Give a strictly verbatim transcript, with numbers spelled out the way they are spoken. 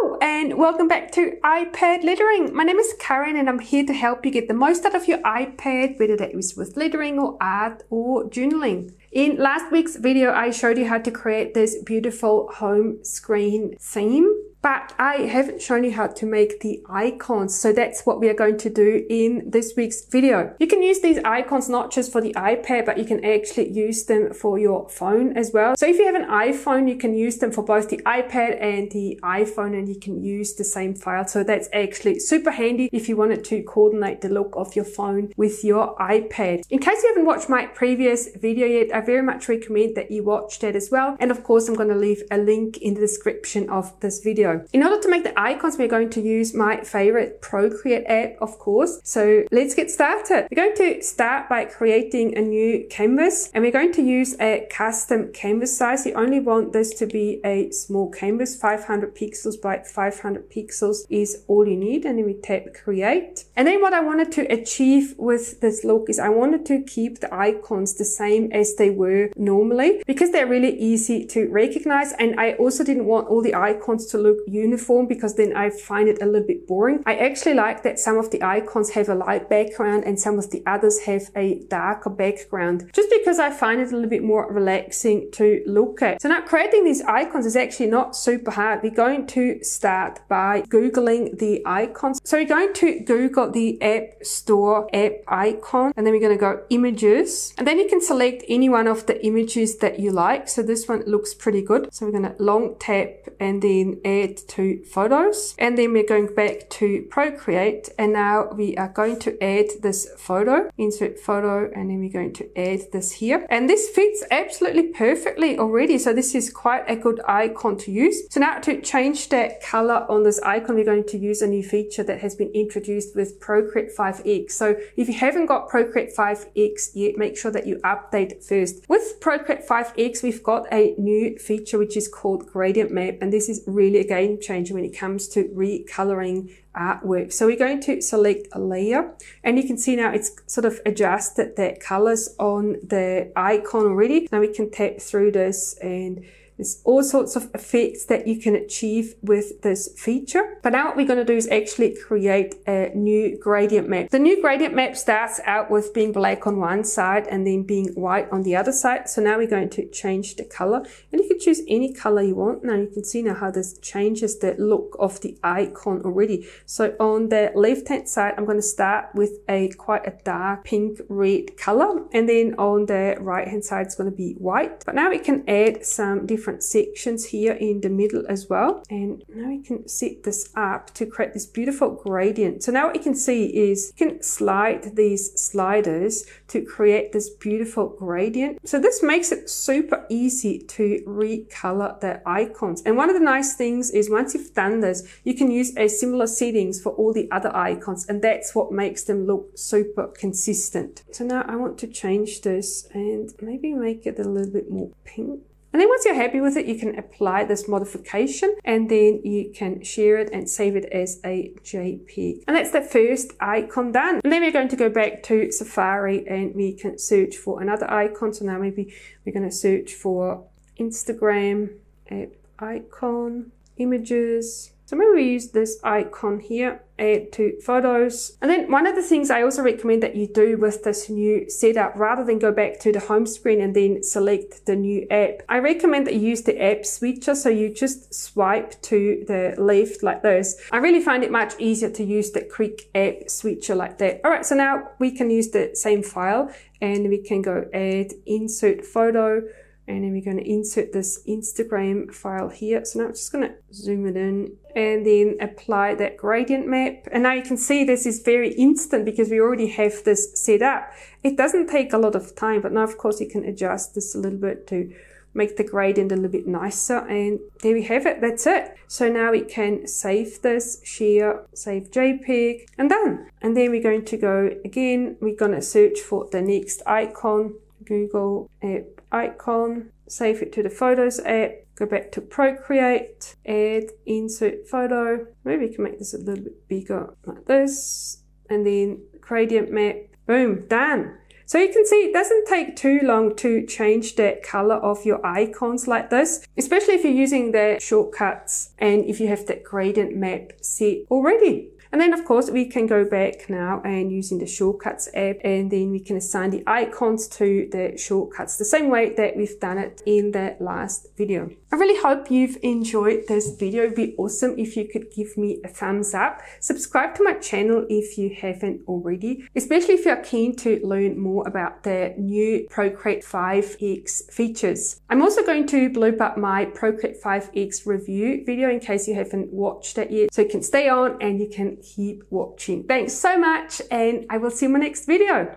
Hello and welcome back to iPad Lettering. My name is Karen and I'm here to help you get the most out of your iPad, whether that is with lettering or art or journaling. In last week's video, I showed you how to create this beautiful home screen theme, but I haven't shown you how to make the icons. So that's what we are going to do in this week's video. You can use these icons not just for the iPad, but you can actually use them for your phone as well. So if you have an iPhone, you can use them for both the iPad and the iPhone, and you can use the same file. So that's actually super handy if you wanted to coordinate the look of your phone with your iPad. In case you haven't watched my previous video yet, I very much recommend that you watch that as well. And of course, I'm going to leave a link in the description of this video. In order to make the icons, we're going to use my favorite Procreate app, of course. So let's get started. We're going to start by creating a new canvas, and we're going to use a custom canvas size. You only want this to be a small canvas. five hundred pixels by five hundred pixels is all you need. And then we tap create. And then what I wanted to achieve with this look is I wanted to keep the icons the same as they were normally, because they're really easy to recognize. And I also didn't want all the icons to look uniform, because then I find it a little bit boring. I actually like that some of the icons have a light background and some of the others have a darker background, just because I find it a little bit more relaxing to look at. So now creating these icons is actually not super hard. We're going to start by Googling the icons. So we're going to Google the App Store app icon, and then we're going to go images, and then you can select any one of the images that you like. So this one looks pretty good. So we're going to long tap and then add to photos, and then we're going back to Procreate, and now we are going to add this photo, insert photo, and then we're going to add this here, and this fits absolutely perfectly already. So this is quite a good icon to use. So now to change the color on this icon, we're going to use a new feature that has been introduced with Procreate five X. So if you haven't got Procreate five X yet, make sure that you update first. With Procreate five X, we've got a new feature which is called gradient map, and this is really a game changer when it comes to recoloring artwork. So we're going to select a layer, and you can see now it's sort of adjusted the colors on the icon already. Now we can tap through this, and there's all sorts of effects that you can achieve with this feature. But now what we're going to do is actually create a new gradient map. The new gradient map starts out with being black on one side and then being white on the other side. So now we're going to change the color, and you can choose any color you want. Now you can see now how this changes the look of the icon already. So on the left hand side, I'm going to start with a quite a dark pink red color, and then on the right hand side it's going to be white. But now we can add some different different sections here in the middle as well, and now we can set this up to create this beautiful gradient. So now what you can see is you can slide these sliders to create this beautiful gradient. So this makes it super easy to recolor the icons. And one of the nice things is once you've done this, you can use a similar settings for all the other icons, and that's what makes them look super consistent. So now I want to change this and maybe make it a little bit more pink. And then once you're happy with it, you can apply this modification, and then you can share it and save it as a JPEG. And that's the first icon done. And then we're going to go back to Safari, and we can search for another icon. So now maybe we're going to search for Instagram app icon, images. So maybe we use this icon here, add to photos. And then one of the things I also recommend that you do with this new setup, rather than go back to the home screen and then select the new app, I recommend that you use the app switcher. So you just swipe to the left like this. I really find it much easier to use the quick app switcher like that. All right, so now we can use the same file, and we can go add, insert photo, and then we're going to insert this Instagram file here. So now I'm just going to zoom it in and then apply that gradient map. And now you can see this is very instant because we already have this set up. It doesn't take a lot of time, but now of course you can adjust this a little bit to make the gradient a little bit nicer. And there we have it. That's it. So now we can save this, share, save JPEG, and done. And then we're going to go again. We're going to search for the next icon, Google app icon, save it to the Photos app, go back to Procreate, add, insert photo. Maybe we can make this a little bit bigger like this, and then gradient map, boom, done. So you can see it doesn't take too long to change the color of your icons like this, especially if you're using the shortcuts and if you have that gradient map set already. And then of course we can go back now and using the shortcuts app, and then we can assign the icons to the shortcuts the same way that we've done it in the last video. I really hope you've enjoyed this video. It'd be awesome if you could give me a thumbs up. Subscribe to my channel if you haven't already, especially if you're keen to learn more about the new Procreate five X features. I'm also going to bloop up my Procreate five X review video in case you haven't watched it yet, so you can stay on and you can keep watching. Thanks so much, and I will see you in my next video.